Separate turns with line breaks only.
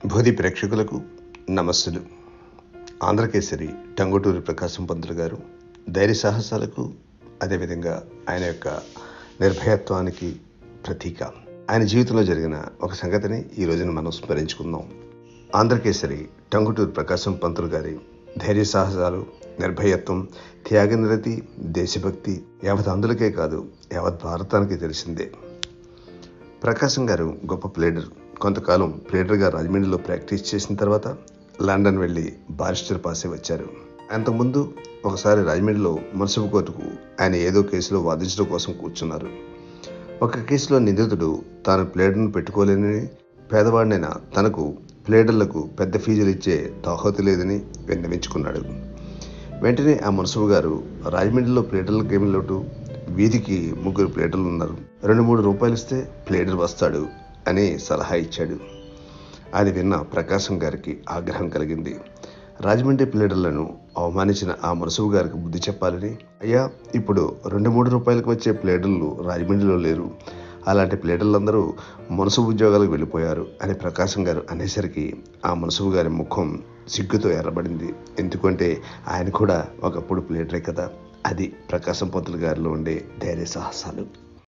భూది ప్రేక్షకులకు నమస్సులు. ఆంధ్రకేసరి టంగుటూరి ప్రకాశం పంతులు గారు ధైర్య సాహసాలకు, అదేవిధంగా ఆయన యొక్క నిర్భయత్వానికి ప్రతీక. ఆయన జీవితంలో జరిగిన ఒక సంగతిని ఈ రోజున మనం స్మరించుకుందాం. ఆంధ్రకేసరి టంగుటూరి ప్రకాశం పంతులు గారి ధైర్య సాహసాలు, నిర్భయత్వం, త్యాగనిరతి, దేశభక్తి యావత్ అందులకే కాదు, యావత్ భారతానికి తెలిసిందే. ప్రకాశం గారు గొప్ప ప్లేడర్. కొంతకాలం ప్లేడర్గా రాజమండ్రిలో ప్రాక్టీస్ చేసిన తర్వాత లండన్ వెళ్ళి బారిస్టర్ పాస్ అయి వచ్చారు. అంతకుముందు ఒకసారి రాజమండ్రిలో మున్సిపల్ కోర్టుకు ఆయన ఏదో కేసులో వాదించడం కోసం కూర్చున్నారు. ఒక కేసులో నిందితుడు తాను ప్లేడర్ను పెట్టుకోలేనని, పేదవాడినైనా తనకు ప్లేడర్లకు పెద్ద ఫీజులు ఇచ్చే తాహోతు లేదని విన్నవించుకున్నాడు. వెంటనే ఆ మున్సిపల్ గారు, రాజమండ్రిలో ప్లేడర్లకు ఏమి లోటు, వీధికి 3 ప్లేడర్లు ఉన్నారు, 2-3 రూపాయలు ఇస్తే ప్లేడర్ వస్తాడు అని సలహా ఇచ్చాడు. అది విన్న ప్రకాశం గారికి ఆగ్రహం కలిగింది. రాజమండ్రి ప్లేడర్లను అవమానించిన ఆ మున్సిపల్ గారికి బుద్ధి చెప్పాలని, అయ్యా, ఇప్పుడు 2-3 రూపాయలకు వచ్చే ప్లేడర్లు రాజమండ్రిలో లేరు, అలాంటి ప్లేడర్లందరూ మున్సిపల్ ఉద్యోగాలకు వెళ్ళిపోయారు అని ప్రకాశం గారు అనేసరికి ఆ మున్సిపల్ గారి ముఖం సిగ్గుతో ఎర్రబడింది. ఎందుకంటే ఆయన కూడా ఒకప్పుడు ప్లేడరే కదా. అది ప్రకాశం పంతులు గారిలో ఉండే ధైర్య సాహసాలు.